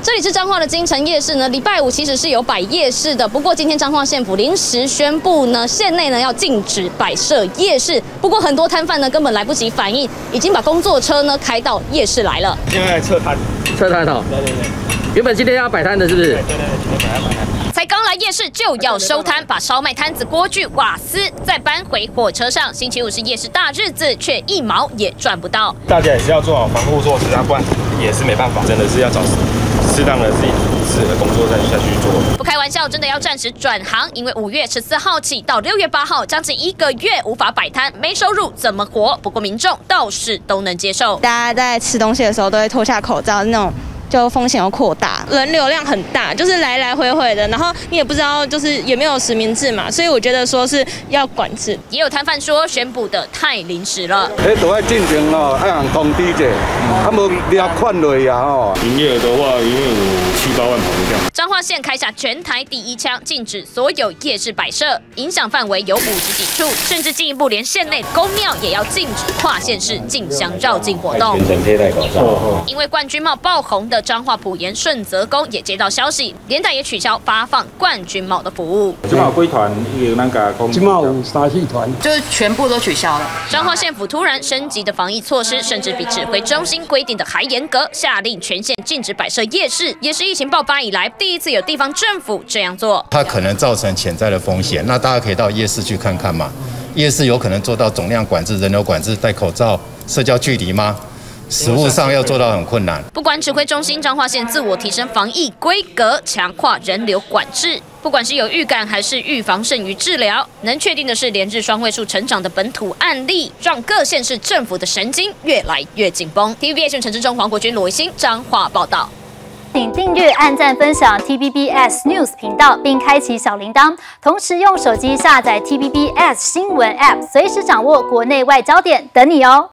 这里是彰化的金城夜市呢，礼拜五其实是有摆夜市的，不过今天彰化县府临时宣布呢，县内呢要禁止摆设夜市。不过很多摊贩呢根本来不及反应，已经把工作车呢开到夜市来了。 现在撤摊， 哦。 对。 原本今天要摆摊的，是不是？ 对，今天要摆摊。 才刚来夜市就要收摊，把烧麦摊子、锅具、瓦斯再搬回货车上。星期五是夜市大日子，却1毛也赚不到。 大家也是要做好防护措施啊，不然也是没办法，真的是要找适当的自己适合的工作再下去做。 不开玩笑，真的要暂时转行，因为5月14号起到6月8号，将近1个月无法摆摊，没收入怎么活？不过民众倒是都能接受。 大家在吃东西的时候都会脱下口罩，那种就风险又扩大，人流量很大，就是来来回回的，然后你也不知道，就是也没有实名制嘛，所以我觉得说是要管制。 也有摊贩说，宣布的太临时了。 都要进行哦，要通知者，无抓款落呀哦。 营业额的话，因为有7、8万跑不掉。 彰化县开下全台第1枪，禁止所有夜市摆设，影响范围有50几处，甚至进一步连县内公庙也要禁止跨县市进香绕境活动。 全程佩戴口罩。 因为冠军帽爆红的彰化埔盐顺泽宫也接到消息，连带也取消发放冠军帽的服务。 今嘛有几团有那个公， 今嘛有3、4团， 就是全部都取消了。 彰化县府突然升级的防疫措施，甚至比指挥中心规定的还严格，下令全县禁止摆设夜市，也是疫情爆发以来第一次有地方政府这样做。 它可能造成潜在的风险，那大家可以到夜市去看看嘛。夜市有可能做到总量管制、人流管制、戴口罩、社交距离吗？实务上要做到很困难。 不管指挥中心彰化县自我提升防疫规格，强化人流管制，不管是有预感还是预防胜于治疗，能确定的是，连日双位数成长的本土案例，让各县市政府的神经越来越紧绷。TVBS 陈志忠、黄国军、罗维新彰化报道。 请订阅、按赞、分享 TVBS News 频道，并开启小铃铛。同时用手机下载 TVBS 新闻 App， 随时掌握国内外焦点，等你哦。